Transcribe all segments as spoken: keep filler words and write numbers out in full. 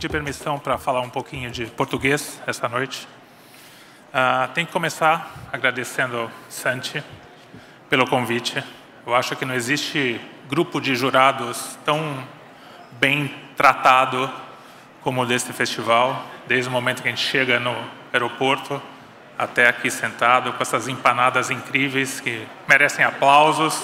pedir permissão para falar um pouquinho de português essa noite. Uh, tem que começar agradecendo ao Santi pelo convite. Eu acho que não existe grupo de jurados tão bem tratado como o deste festival, desde o momento que a gente chega no aeroporto até aqui sentado, com essas empanadas incríveis que merecem aplausos.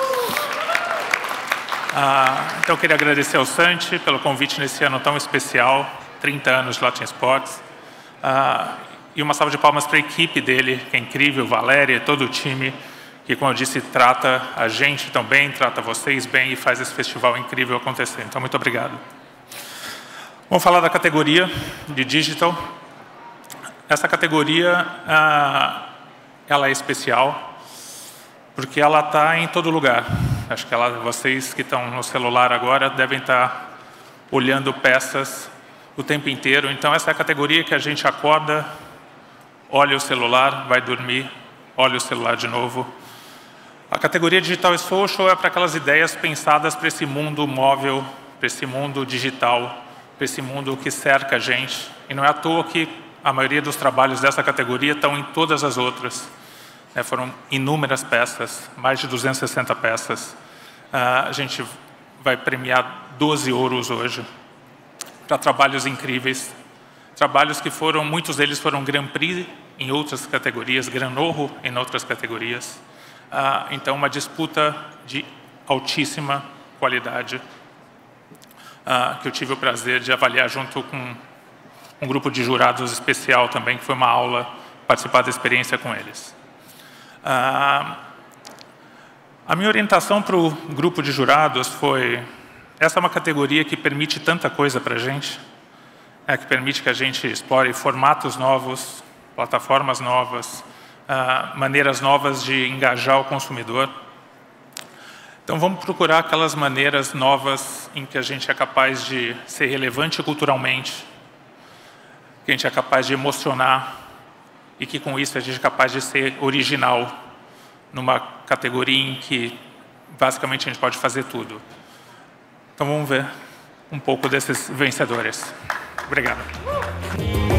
Ah, então, eu queria agradecer ao Santi pelo convite nesse ano tão especial, trinta anos de Latin Sports. Ah, e uma salva de palmas para a equipe dele, que é incrível, Valéria e todo o time, que, como eu disse, trata a gente tão bem, trata vocês bem e faz esse festival incrível acontecer. Então, muito obrigado. Vamos falar da categoria de Digital. Essa categoria, ah, ela é especial, porque ela está em todo lugar. Acho que ela, vocês que estão no celular agora devem estar olhando peças o tempo inteiro. Então, essa é a categoria que a gente acorda, olha o celular, vai dormir, olha o celular de novo. A categoria Digital e Social é para aquelas ideias pensadas para esse mundo móvel, para esse mundo digital, para esse mundo que cerca a gente. E não é à toa que a maioria dos trabalhos dessa categoria estão em todas as outras. É, foram inúmeras peças, mais de duzentas e sessenta peças. Uh, a gente vai premiar doze ouros hoje para trabalhos incríveis. Trabalhos que foram, muitos deles foram Grand Prix em outras categorias, Gran Ouro em outras categorias. Uh, então, uma disputa de altíssima qualidade, uh, que eu tive o prazer de avaliar junto com um grupo de jurados especial também, que foi uma aula participar da experiência com eles. Uh, a minha orientação para o grupo de jurados foi: essa é uma categoria que permite tanta coisa para a gente, é, que permite que a gente explore formatos novos, plataformas novas, uh, maneiras novas de engajar o consumidor. Então, vamos procurar aquelas maneiras novas em que a gente é capaz de ser relevante culturalmente, que a gente é capaz de emocionar, e que com isso a gente é capaz de ser original numa categoria em que basicamente a gente pode fazer tudo. Então vamos ver um pouco desses vencedores. Obrigado.